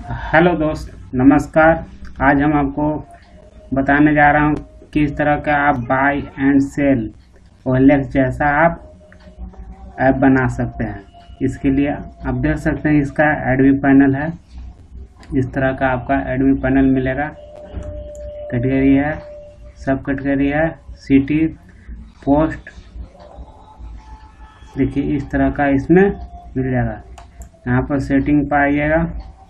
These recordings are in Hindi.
हेलो दोस्त, नमस्कार। आज हम आपको बताने जा रहा हूँ किस तरह का आप बाय एंड सेल OLX जैसा आप ऐप बना सकते हैं। इसके लिए आप देख सकते हैं इसका एडमी पैनल है। इस तरह का आपका एडमी पैनल मिलेगा। कैटेगरी है, सब कैटेगरी है, सिटी, पोस्ट। देखिए इस तरह का इसमें मिल जाएगा। यहाँ पर सेटिंग पाइएगा।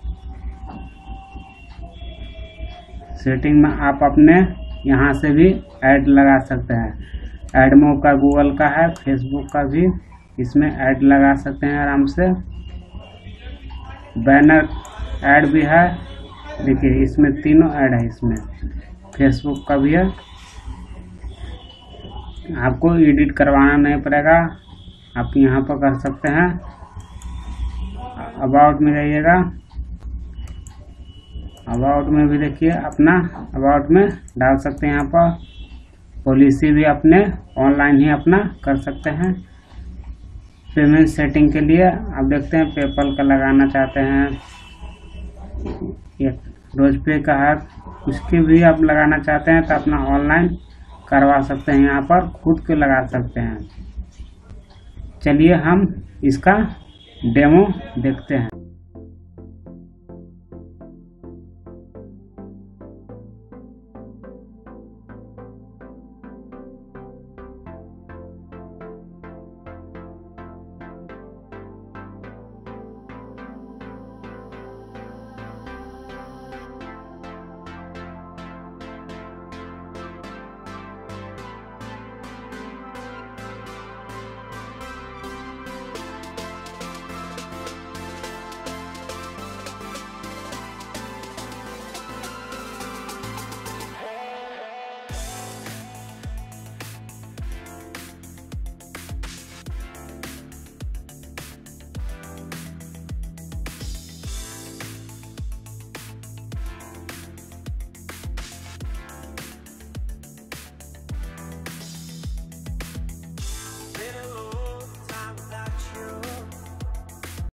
सेटिंग में आप अपने यहाँ से भी ऐड लगा सकते हैं। एडमो का गूगल का है, फेसबुक का भी इसमें ऐड लगा सकते हैं आराम से। बैनर ऐड भी है। देखिए इसमें तीनों ऐड है। इसमें फेसबुक का भी है। आपको एडिट करवाना नहीं पड़ेगा, आप यहाँ पर कर सकते हैं। अबाउट में जाइएगा। अबाउट में भी देखिए अपना अबाउट में डाल सकते हैं। यहाँ पर पॉलिसी भी अपने ऑनलाइन ही अपना कर सकते हैं। पेमेंट सेटिंग के लिए आप देखते हैं पेपल का लगाना चाहते हैं, एक रोजपे का है, उसके भी आप लगाना चाहते हैं तो अपना ऑनलाइन करवा सकते हैं। यहाँ पर खुद के लगा सकते हैं। चलिए हम इसका डेमो देखते हैं।